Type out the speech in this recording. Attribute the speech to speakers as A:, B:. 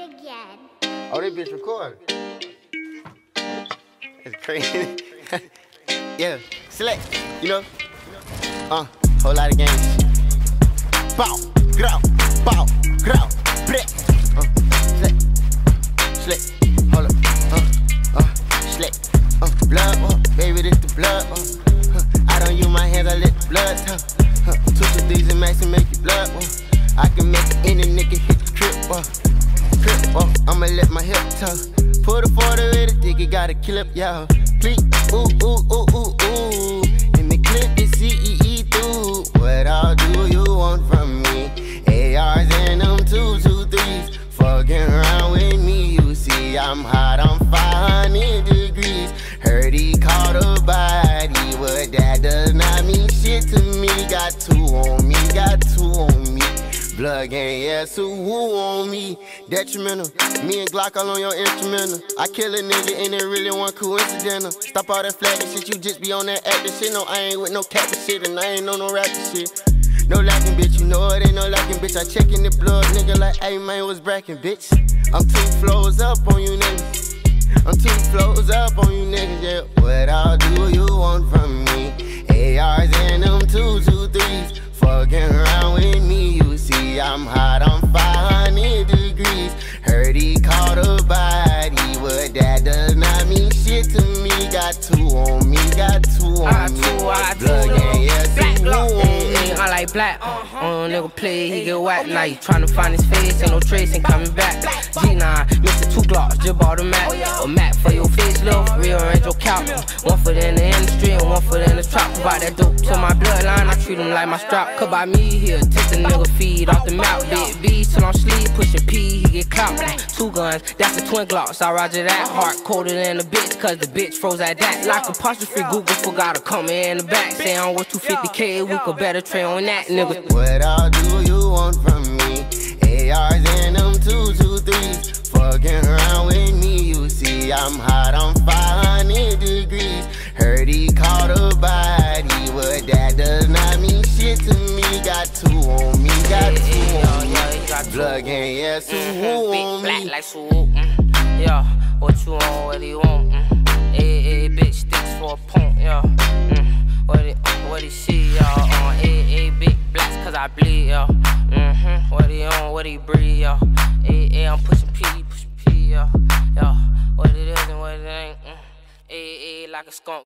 A: again.
B: Oh, that bitch recording. It's crazy. Yeah, select, you know. Whole lot of games. Bow, grow, break. Select, hold up, select, blood, baby, this the blood. I don't use my hands, I let the blood talk. Two to these and max and make you blood. I can make any nigga hit the trip. I'ma let my hip talk. Put a 40 with a dick, it got a clip, y'all. Please, ooh. In the clip, it's CEE through. What all do you want from me? ARs and them 223s. Fucking around with me, you see I'm hot, I'm 500 degrees. Heard he caught a body, but that does not mean shit to me. Got two on me. Blood gang, yeah, so who on me? Detrimental, me and Glock all on your instrumental. I kill a nigga and it really wasn't coincidental. Stop all that flagging shit, you just be on that acting shit. No, I ain't with no capping shit and I ain't on no rapping shit. No lacking, bitch, you know it ain't no lacking, bitch. I checkin' the blood, nigga, like, hey, man, what's brackin', bitch? I'm 2 flows up on you niggas. Yeah. What all do you want from me? ARs and them 223s. Fucking around with me, you see I'm hot, I'm 500 degrees. Heard he caught a body, but that does not mean shit to me. Got two on me. Blood gang, yeah, two on me.
C: I like black, nigga play, he get whacked. Now he tryna find his face, ain't no trace, ain't coming back. G9, Mr. 2 Glocks, just bought a Mac. A Mac for your face, love, rearrange your couch. One foot in the industry and one foot in the trap. Provide that dope to my bloodline, I treat him like my strap. Cut by me here, take the nigga feed off the mouth. Big B till I'm sleep, pushing P, he get clout. 2 guns, that's the twin Glocks, I roger that. Heart colder than a bitch, cause the bitch froze at that. Like apostrophe Google, forgot to come in the back. Say I'm worth 250K, we could better trade on that, nigga.
B: What all do you want from me? ARs and them 223s. Fucking around with me, you see I'm hot, I'm 500 degrees. Heard he caught a body, but that does not mean shit to me. Got two on me. Blood gang, yeah, so who on me?
C: Black like swoop, yeah, what you want, what he want? Bitch sticks for a pump, yeah. What he see, y'all? Big blacks cause I bleed, y'all. What he on, what he breathe, y'all. I'm pushing P, y'all. What it is and what it ain't. Like a skunk.